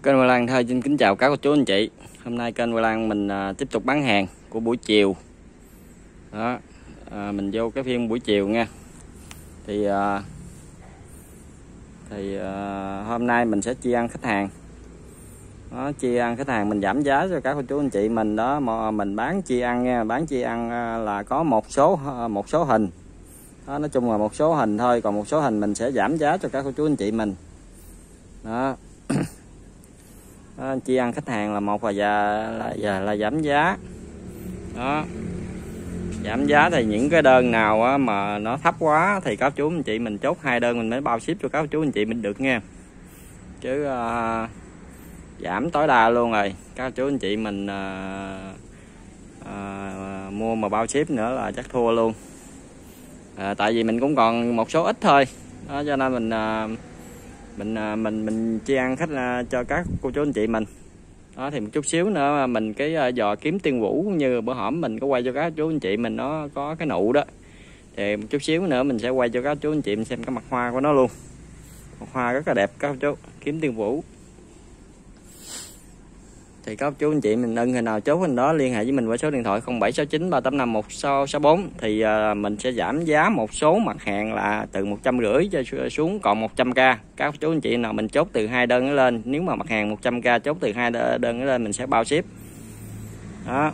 Kênh Hoa Lan thôi xin kính chào các cô chú anh chị. Hôm nay kênh Hoa Lan mình tiếp tục bán hàng của buổi chiều. Đó, mình vô cái phiên buổi chiều nha. Thì hôm nay mình sẽ chi ăn khách hàng. Đó, chi ăn khách hàng mình giảm giá cho các cô chú anh chị mình đó, mà mình bán chi ăn nha, bán chi ăn là có một số hình. Đó, nói chung là một số hình thôi, còn một số hình mình sẽ giảm giá cho các cô chú anh chị mình. Đó. Đó, chi ăn khách hàng là một là giảm giá. Đó, giảm giá thì những cái đơn nào mà nó thấp quá thì các chú anh chị mình chốt 2 đơn mình mới bao ship cho các chú anh chị mình được nha, chứ giảm tối đa luôn rồi các chú anh chị mình mua mà bao ship nữa là chắc thua luôn. Tại vì mình cũng còn một số ít thôi đó, cho nên mình chi ăn khách cho các cô chú anh chị mình. Đó, thì một chút xíu nữa mình cái giò kiếm tiên vũ như bữa hổm mình có quay cho các chú anh chị mình, nó có cái nụ đó, thì một chút xíu nữa mình sẽ quay cho các chú anh chị mình xem cái mặt hoa của nó luôn. Mặt hoa rất là đẹp các chú, kiếm tiên vũ. Thì các chú anh chị mình ưng hình nào chốt hình đó liên hệ với mình qua số điện thoại 0769 385 1664. Thì mình sẽ giảm giá một số mặt hàng là từ 150 cho xuống còn 100k. Các chú anh chị nào mình chốt từ 2 đơn lên, nếu mà mặt hàng 100k chốt từ 2 đơn lên mình sẽ bao ship. Đó.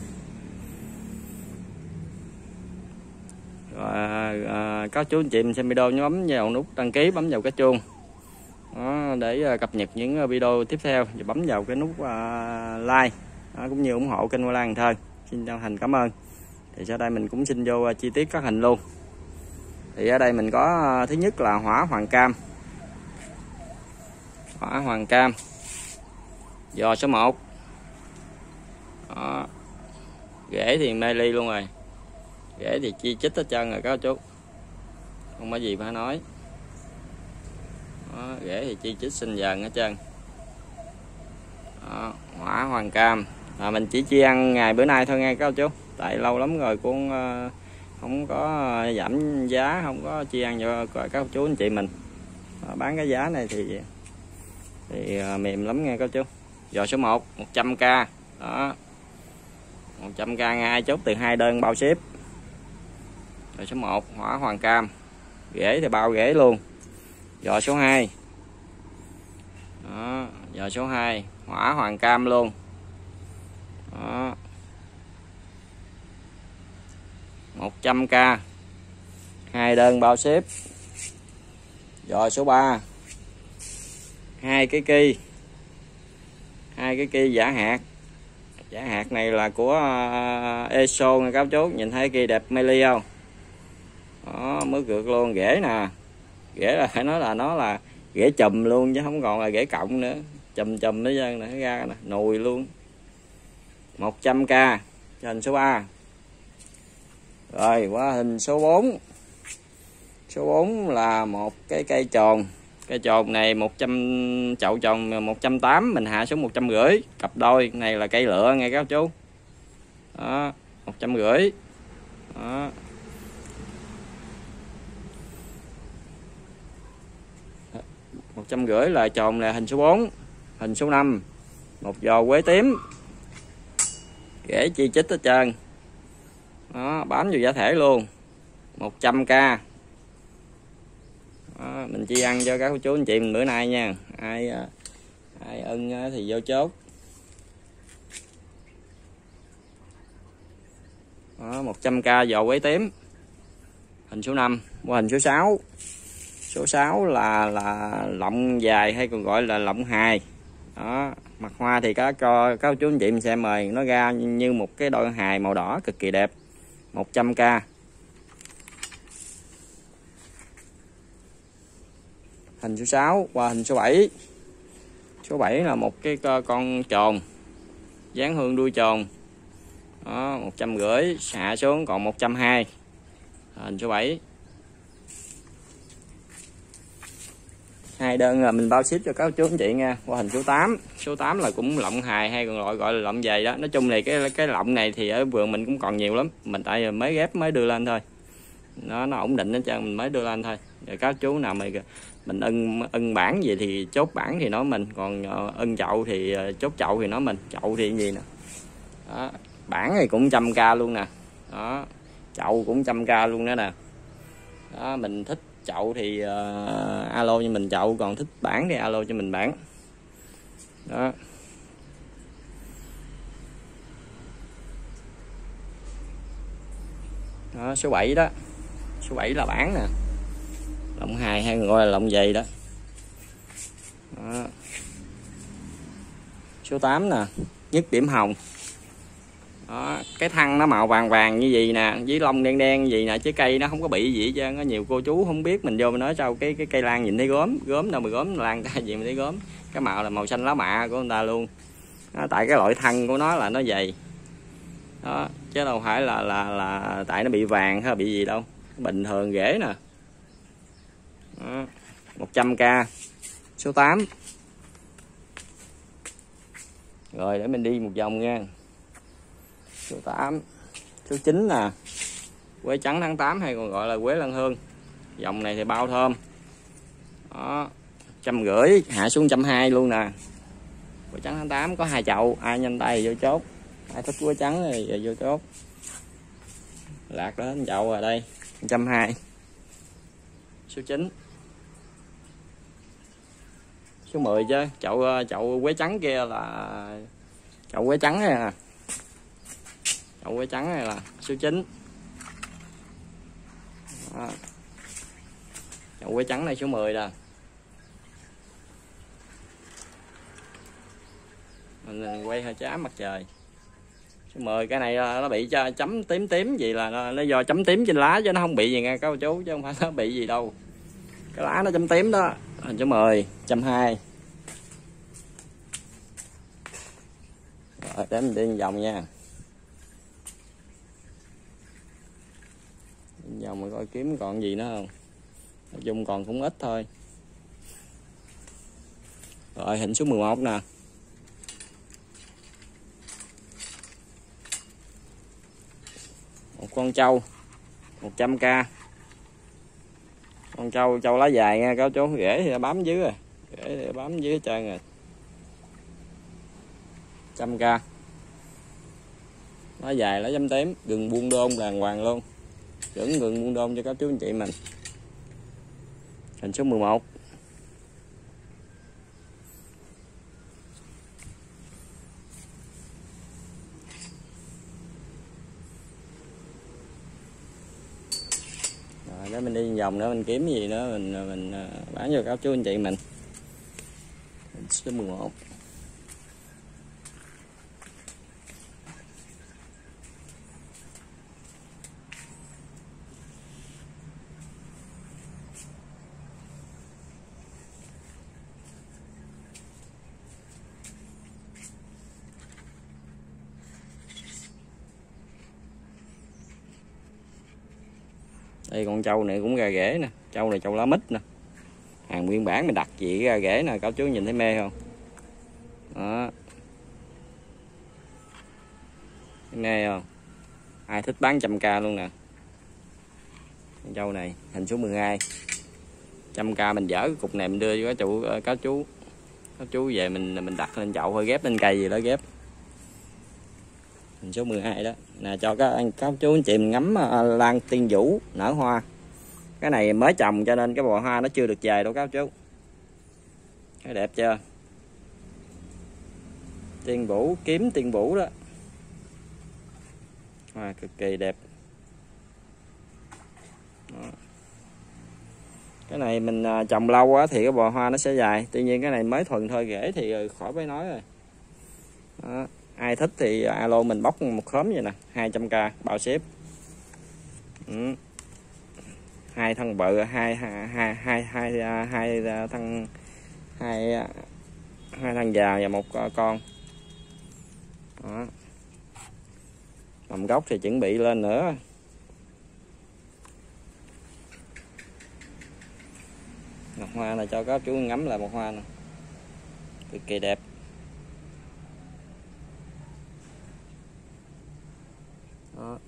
Rồi, các chú anh chị mình xem video nhớ bấm vào nút đăng ký, bấm vào cái chuông. Đó, để cập nhật những video tiếp theo, và bấm vào cái nút like. Đó, cũng như ủng hộ kênh Hoa Lan thôi. Xin chân thành cảm ơn. Thì sau đây mình cũng xin vô chi tiết các hình luôn. Thì ở đây mình có thứ nhất là hỏa hoàng cam. Hỏa hoàng cam giò số 1. Đó, rễ thì mê ly luôn rồi, rễ thì chi chít hết trơn rồi các chú, không có gì phải nói. Đó, rễ thì chi chít xinh dần hết trơn. Đó, hỏa hoàng cam mình chỉ chi ăn ngày bữa nay thôi nghe các chú, tại lâu lắm rồi cũng không có giảm giá, không có chi ăn cho các chú anh chị mình. Đó, bán cái giá này thì mềm lắm nghe các chú. Giò số 1 100k. Đó, 100k ngay, chốt từ 2 đơn bao ship. Giò số 1 hỏa hoàng cam, rễ thì bao rễ luôn. Giò số 2. Đó, giò số 2 hỏa hoàng cam luôn. Đó, 100k, 2 đơn bao ship. Giò số 3 2 cái ki, 2 cái ki giả hạt. Giả hạt này là của ESO nha các chú, nhìn thấy kia đẹp mê ly không? Đó, mới cược luôn. Rễ nè, rễ là phải nói là nó là rễ chùm luôn chứ không còn là rễ cộng nữa, chùm nó ra nè, nùi luôn. 100k cho hình số 3. Rồi qua hình số 4. Số 4 là một cái cây tròn. Cây tròn này 100, chậu tròn 180, mình hạ xuống 150. Cặp đôi này là cây lựa nghe các chú. Đó, 150. Đó. Đó, 150 là tròn là hình số 4. Hình số 5 một giò quế tím, rễ chi chít hết trơn. Đó, bám vào giá thể luôn. 100k. Đó, mình chi ăn cho các cô chú anh chị mình bữa nay nha. Ai ưng thì vô chốt. Đó, 100k giò quế tím. Hình số 5. Qua hình số 6. Số 6 là lọng dài hay còn gọi là lọng hài. Đó, mặt hoa thì các chú anh chị mình xem rồi, nó ra như một cái đôi hài màu đỏ cực kỳ đẹp. 100k. Hình số 6 qua hình số 7. Số 7 là một cái con tròn, dáng hương đuôi tròn. Đó, 150, hạ xuống còn 120. Hình số 7. 2 đơn là mình bao ship cho các chú anh chị nha. Qua hình số 8. Số 8 là cũng lọng hài hay còn gọi là lọng dày đó. Nói chung này cái lọng này thì ở vườn mình cũng còn nhiều lắm. Mình tại giờ mới ghép mới đưa lên thôi. Nó ổn định hết trơn, mình mới đưa lên thôi. Rồi các chú nào mà Mình ưng bản gì thì chốt bản thì nói mình, còn ưng chậu thì chốt chậu thì nói mình. Chậu thì gì nè đó, bản thì cũng 100k luôn nè đó, chậu cũng 100k luôn đó nè đó. Mình thích chậu thì alo cho mình chậu, còn thích bản thì alo cho mình bản đó. Đó, số 7 đó, số 7 là bản nè, lọng 2 hay gọi là lọng dày đó. Đó. Số 8 nè, nhất điểm hồng đó, cái thân nó màu vàng vàng như gì nè, với lông đen đen như gì nè, chứ cây nó không có bị gì hết trơn. Có nhiều cô chú không biết, mình vô mình nói sao cái cây lan nhìn thấy gốm, gốm đâu mà gốm lan ta gì mà thấy gốm. Cái màu là màu xanh lá mạ của người ta luôn đó, tại cái loại thân của nó là nó dày đó, chứ đâu phải là tại nó bị vàng hay là bị gì đâu, bình thường rễ nè đó. 100k số 8. Rồi để mình đi một vòng nha. Số 8, số 9 nè, quế trắng tháng 8 hay còn gọi là quế lan hương. Dòng này thì bao thơm đó, 150, hạ xuống 120 luôn nè. Quế trắng tháng 8 có 2 chậu, ai nhanh tay vô chốt, ai thích quế trắng thì vô chốt. Lạc đến chậu rồi đây, 120. Số 9. Số 10 chứ, chậu quế trắng kia là chậu quế trắng này nè. Chậu quế trắng này là số 9. Đó. Chậu quế trắng này số 10 nè. Mình quay hơi trái mặt trời. Số 10 cái này nó bị cho chấm tím tím gì là nó do chấm tím trên lá chứ nó không bị gì nha các chú, chứ không phải nó bị gì đâu. Cái lá nó chấm tím đó. Số 10, 120. Rồi để mình đi vòng nha. Vòng mà coi kiếm còn gì nữa không. Nói chung còn cũng ít thôi. Rồi hình số 11 nè. Một con trâu 100k. Con trâu lá dài nha các chú, rễ thì bám dưới rồi. Rễ thì bám dưới hết trơn rồi. 100k. Lá dài, lá chấm tím, gừng buôn đôn đàng hoàng luôn. Chuẩn gừng buôn đôn cho các chú anh chị mình. Hình số 11. Rồi để mình đi vòng nữa mình kiếm gì nữa mình bán cho các chú anh chị mình. Hình số 11. Đây con trâu này cũng ra rễ nè, trâu này trâu lá mít nè, hàng nguyên bản mình đặt chị ra rễ nè, các chú nhìn thấy mê không đó, mê không, ai thích bán 100k luôn nè. Con trâu này hình số 12, 100k mình dỡ cục này mình đưa cho các chú về mình đặt lên chậu thôi, ghép lên cây gì đó ghép. Hình số 12 đó nè, cho các chú anh chị mình ngắm lan tiên vũ nở hoa. Cái này mới trồng cho nên cái bò hoa nó chưa được dài đâu các chú. Cái đẹp chưa, tiên vũ, kiếm tiên vũ đó, hoa cực kỳ đẹp đó. Cái này mình trồng lâu quá thì cái bò hoa nó sẽ dài, tuy nhiên cái này mới thuần thôi, rễ thì khỏi phải nói rồi đó. Ai thích thì alo mình bóc một khóm vậy nè, 200k bao ship. Hai thân bự, hai thân già và một con đó. Mầm gốc thì chuẩn bị lên nữa. Một hoa này cho các chú ngắm lại một hoa nè, cực kỳ đẹp. Đó.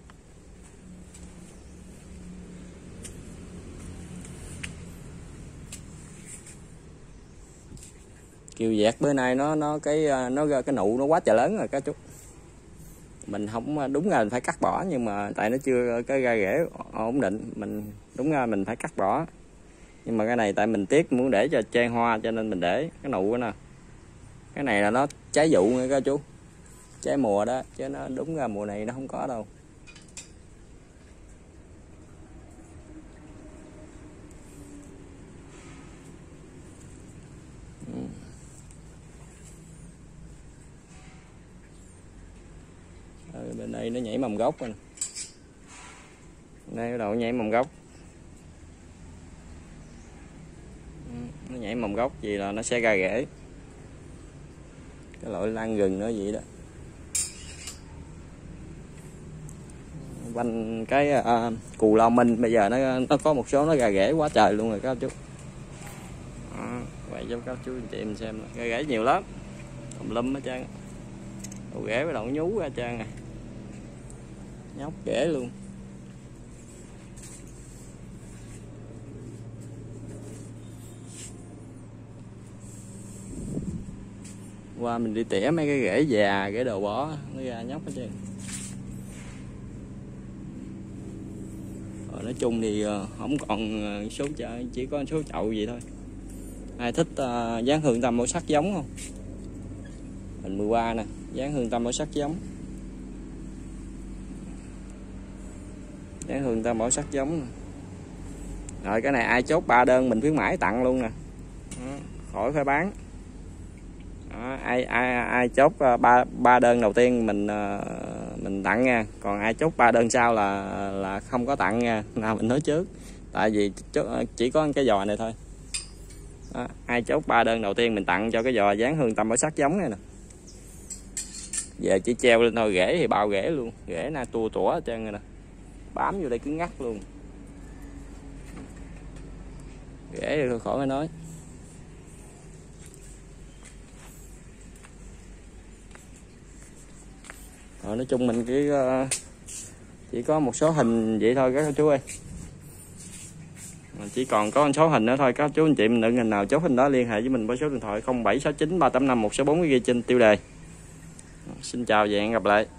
Kiều dẹt bữa nay nó cái nụ nó quá trời lớn rồi các chú. Mình không đúng là mình phải cắt bỏ, nhưng mà tại nó chưa cái ra rễ ổn định, mình đúng ra mình phải cắt bỏ. Nhưng mà cái này tại mình tiếc muốn để cho trang hoa cho nên mình để cái nụ đó nè. Cái này là nó trái vụ nha các chú, trái mùa đó, chứ nó đúng ra mùa này nó không có đâu. Bên đây nó nhảy mầm gốc rồi. Đây bắt đầu nhảy mầm gốc. Nó nhảy mầm gốc gì là nó sẽ ra rễ. Cái loại lan gừng nó vậy đó. Quanh cái cù lao minh bây giờ nó có một số nó ra rễ quá trời luôn rồi các chú. Quay cho các chú anh chị mình xem, ra rễ nhiều lắm, tùm lum hết trơn. Đầu rễ bắt đầu nhú ra trơn này, nhóc rễ luôn. Qua mình đi tỉa mấy cái rễ già, rễ đồ bỏ nó ra nhóc hết trơn. Nói chung thì không còn số chỉ có số chậu gì thôi. Ai thích dán hương tâm màu sắc giống không? Hình 13 nè, dán hương tâm màu sắc giống. Dán hương tâm màu sắc giống. Rồi cái này ai chốt 3 đơn mình khuyến mãi tặng luôn nè. Khỏi phải bán. Đó, ai chốt ba đơn đầu tiên mình tặng nha, còn ai chốt 3 đơn sau là không có tặng nha, nào mình nói trước, tại vì chỉ có cái giò này thôi. Đó, ai chốt 3 đơn đầu tiên mình tặng cho cái giò dán hương tâm màu sắc giống này nè. Về chỉ treo lên thôi, rễ thì bao rễ luôn, rễ na tua tủa hết trơn rồi nè, bám vô đây cứng ngắt luôn, rễ thì khỏi phải nói. Rồi nói chung mình chỉ có một số hình vậy thôi các chú ơi, chỉ còn có một số hình nữa thôi các chú anh chị mình đừng hình nào chốt hình đó liên hệ với mình với số điện thoại 0769 385 164 ghi trên tiêu đề. Xin chào và hẹn gặp lại.